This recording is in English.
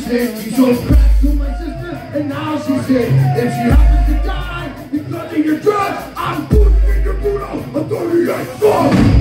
said she sold crack to my sister, and now she said if she happens to die because of your drugs, I'm putting in your boot on a 38 gun.